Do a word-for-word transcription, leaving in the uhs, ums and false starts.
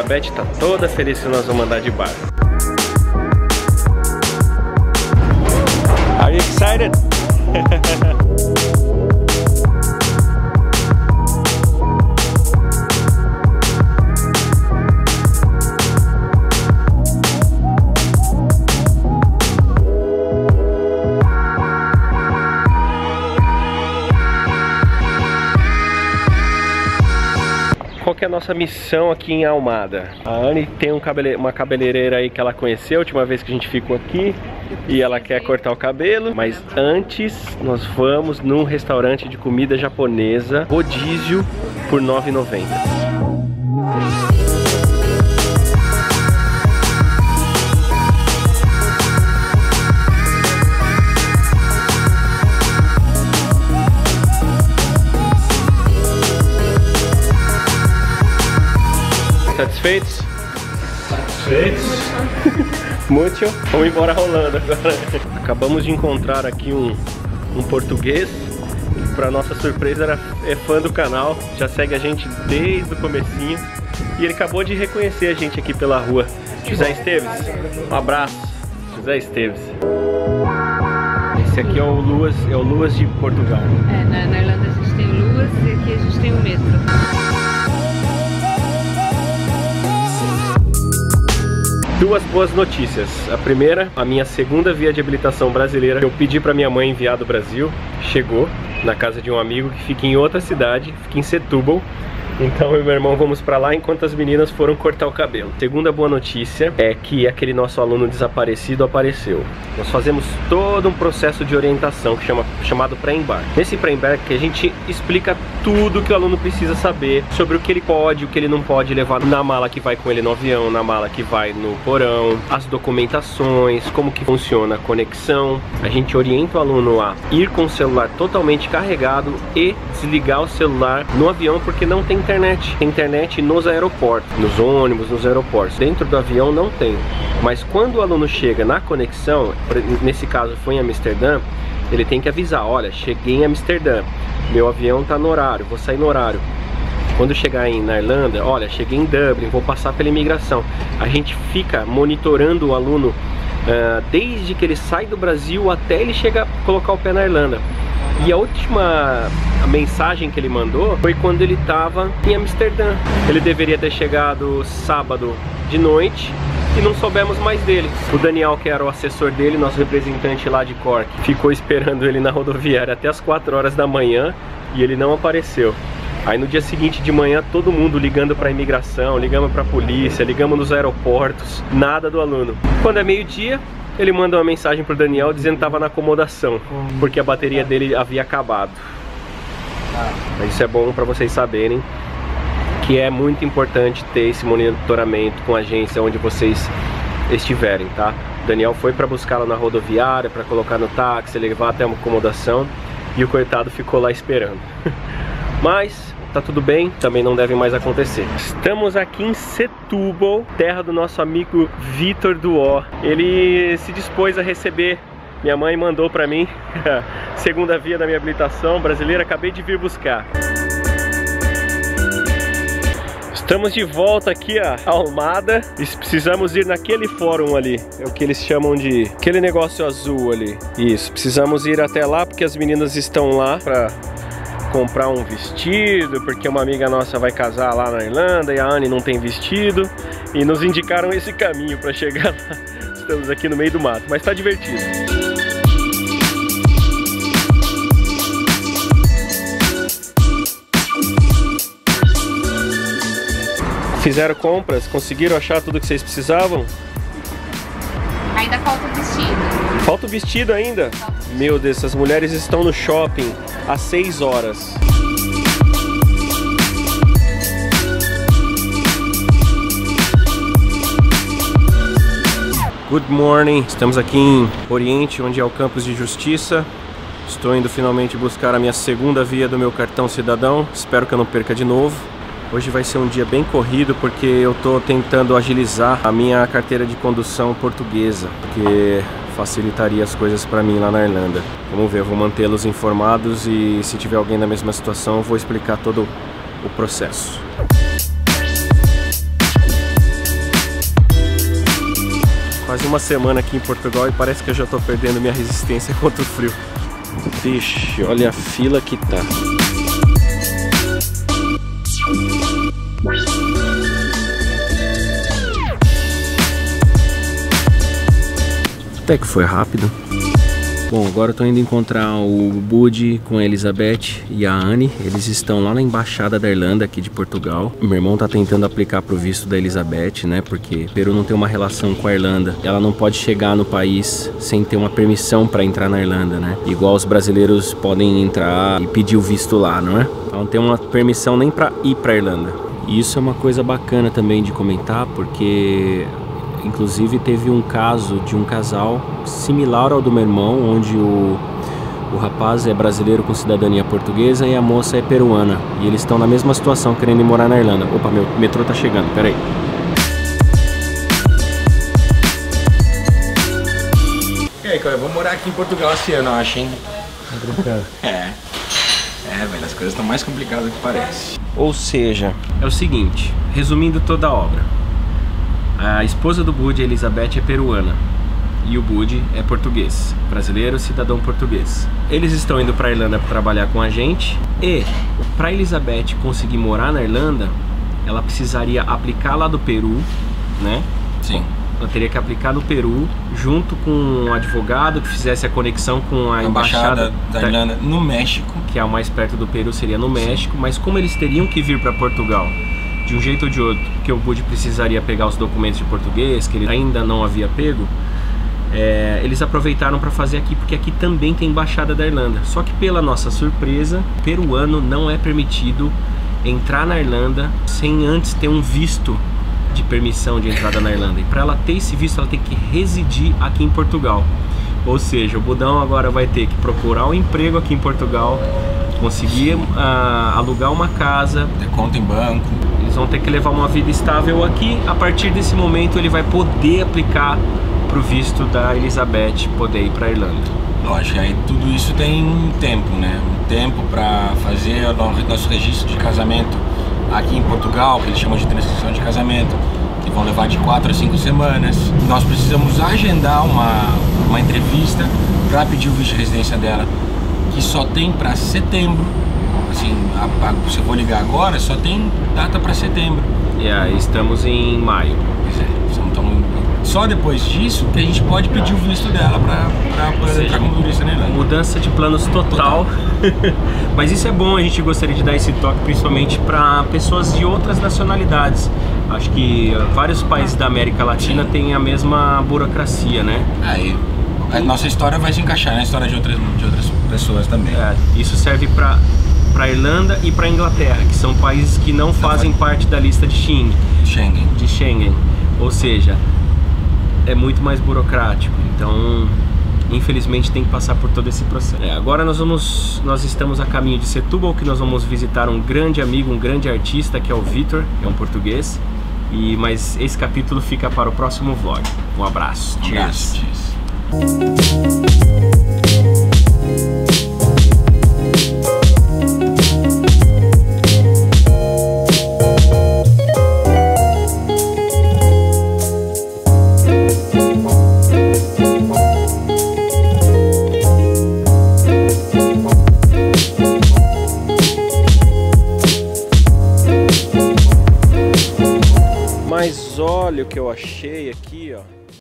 Beth tá toda feliz que nós vamos andar de barco. Are you excited? Qual que é a nossa missão aqui em Almada? A Anne tem um cabele... uma cabeleireira aí que ela conheceu a última vez que a gente ficou aqui e ela quer cortar o cabelo, mas antes nós vamos num restaurante de comida japonesa, rodízio, por nove reais e noventa centavos. Satisfeitos? Satisfeitos? Muito. Vamos embora rolando agora. Acabamos de encontrar aqui um, um português que, para nossa surpresa, era, é fã do canal, já segue a gente desde o comecinho e ele acabou de reconhecer a gente aqui pela rua. José Esteves, um abraço. José Esteves. Esse aqui é o Luas, é o Luas de Portugal. É, na, na Irlanda a gente tem o Luas e aqui a gente tem o metro. Duas boas notícias. A primeira, a minha segunda via de habilitação brasileira que eu pedi para minha mãe enviar do Brasil, chegou na casa de um amigo que fica em outra cidade, fica em Setúbal. Então eu e meu irmão vamos pra lá enquanto as meninas foram cortar o cabelo. Segunda boa notícia é que aquele nosso aluno desaparecido apareceu. Nós fazemos todo um processo de orientação que chama, chamado pré-embarque. Nesse pré-embarque a gente explica tudo que o aluno precisa saber sobre o que ele pode, o que ele não pode levar na mala que vai com ele no avião, na mala que vai no porão, as documentações, como que funciona a conexão. A gente orienta o aluno a ir com o celular totalmente carregado e desligar o celular no avião porque não tem internet. Tem internet nos aeroportos, nos ônibus, nos aeroportos. Dentro do avião não tem. Mas quando o aluno chega na conexão, nesse caso foi em Amsterdã, ele tem que avisar, olha, cheguei em Amsterdã, meu avião tá no horário, vou sair no horário. Quando chegar em, na Irlanda, olha, cheguei em Dublin, vou passar pela imigração. A gente fica monitorando o aluno uh, desde que ele sai do Brasil até ele chegar a colocar o pé na Irlanda. E a última mensagem que ele mandou foi quando ele estava em Amsterdã. Ele deveria ter chegado sábado de noite e não soubemos mais dele. O Daniel, que era o assessor dele, nosso representante lá de Cork, ficou esperando ele na rodoviária até as quatro horas da manhã e ele não apareceu. Aí no dia seguinte de manhã todo mundo ligando para a imigração, ligamos para a polícia, ligamos nos aeroportos, nada do aluno. Quando é meio-dia, ele manda uma mensagem pro Daniel dizendo que estava na acomodação, porque a bateria dele havia acabado. Isso é bom para vocês saberem que é muito importante ter esse monitoramento com a agência onde vocês estiverem, tá? O Daniel foi para buscá-lo na rodoviária, para colocar no táxi, levar até uma acomodação e o coitado ficou lá esperando. Mas tá tudo bem, também não deve mais acontecer. Estamos aqui em Setúbal, terra do nosso amigo Vitor Duó. Ele se dispôs a receber, minha mãe mandou pra mim, segunda via da minha habilitação brasileira, acabei de vir buscar. Estamos de volta aqui a Almada e precisamos ir naquele fórum ali, é o que eles chamam de aquele negócio azul ali. Isso, precisamos ir até lá porque as meninas estão lá pra comprar um vestido, porque uma amiga nossa vai casar lá na Irlanda e a Anne não tem vestido, e nos indicaram esse caminho para chegar lá. Estamos aqui no meio do mato, mas tá divertido. Fizeram compras? Conseguiram achar tudo que vocês precisavam? Ainda falta o vestido. Falta o vestido ainda? Meu Deus, essas mulheres estão no shopping há seis horas. Good morning, estamos aqui em Oriente, onde é o campus de justiça. Estou indo finalmente buscar a minha segunda via do meu cartão cidadão. Espero que eu não perca de novo. Hoje vai ser um dia bem corrido porque eu estou tentando agilizar a minha carteira de condução portuguesa, que facilitaria as coisas para mim lá na Irlanda. Vamos ver, eu vou mantê-los informados e se tiver alguém na mesma situação eu vou explicar todo o processo. Quase uma semana aqui em Portugal e parece que eu já tô perdendo minha resistência contra o frio. Vixe, olha a fila que tá. Até que foi rápido. Bom, agora eu tô indo encontrar o Budi com a Elizabeth e a Anne. Eles estão lá na Embaixada da Irlanda, aqui de Portugal. Meu irmão tá tentando aplicar pro visto da Elizabeth, né? Porque o Peru não tem uma relação com a Irlanda. Ela não pode chegar no país sem ter uma permissão para entrar na Irlanda, né? Igual os brasileiros podem entrar e pedir o visto lá, não é? Ela não tem uma permissão nem para ir pra Irlanda. E isso é uma coisa bacana também de comentar, porque... inclusive teve um caso de um casal similar ao do meu irmão, onde o, o rapaz é brasileiro com cidadania portuguesa e a moça é peruana. E eles estão na mesma situação, querendo ir morar na Irlanda. Opa, meu metrô tá chegando, peraí. E aí, eu vou morar aqui em Portugal esse ano, eu acho, hein? Tá brincando? É. É, velho, as coisas estão mais complicadas do que parece. Ou seja, é o seguinte, resumindo toda a obra. A esposa do Budi, Elizabeth, é peruana e o Budi é português, brasileiro, cidadão português. Eles estão indo para a Irlanda para trabalhar com a gente e para Elizabeth conseguir morar na Irlanda, ela precisaria aplicar lá do Peru, né? Sim. Ela teria que aplicar no Peru junto com um advogado que fizesse a conexão com a, a embaixada, embaixada da Irlanda no México, que é o mais perto do Peru, seria no México. Sim. Mas como eles teriam que vir para Portugal de um jeito ou de outro, que o Budi precisaria pegar os documentos de português, que ele ainda não havia pego, é, eles aproveitaram para fazer aqui, porque aqui também tem embaixada da Irlanda. Só que pela nossa surpresa, peruano não é permitido entrar na Irlanda sem antes ter um visto de permissão de entrada na Irlanda. E para ela ter esse visto, ela tem que residir aqui em Portugal. Ou seja, o Budão agora vai ter que procurar um emprego aqui em Portugal, conseguir uh, alugar uma casa, ter conta em banco. Eles vão ter que levar uma vida estável aqui. A partir desse momento ele vai poder aplicar para o visto da Elizabeth poder ir para a Irlanda. Lógico, aí tudo isso tem um tempo, né? Um tempo para fazer o nosso registro de casamento aqui em Portugal, que eles chamam de transcrição de casamento, que vão levar de quatro a cinco semanas. Nós precisamos agendar uma, uma entrevista para pedir o visto de residência dela, que só tem para setembro. Assim, a, a, se eu vou ligar agora, só tem data para setembro. E aí estamos em maio. Pois é, então, só depois disso que a gente pode pedir o visto dela para poder entrar como turista na Irlanda. Mudança de planos total. total. Mas isso é bom, a gente gostaria de dar esse toque principalmente para pessoas de outras nacionalidades. Acho que vários países da América Latina têm a mesma burocracia, né? Aí a nossa história vai se encaixar na história de outras, de outras pessoas também. É, isso serve para para Irlanda e para Inglaterra, que são países que não fazem parte da lista de Schengen. Schengen. De Schengen. Ou seja, é muito mais burocrático. Então, infelizmente, tem que passar por todo esse processo. É, agora nós vamos, nós estamos a caminho de Setúbal, que nós vamos visitar um grande amigo, um grande artista, que é o Vitor, que é um português. E mas esse capítulo fica para o próximo vlog. Um abraço. Um abraço. Cheers. Mas olha o que eu achei aqui, ó.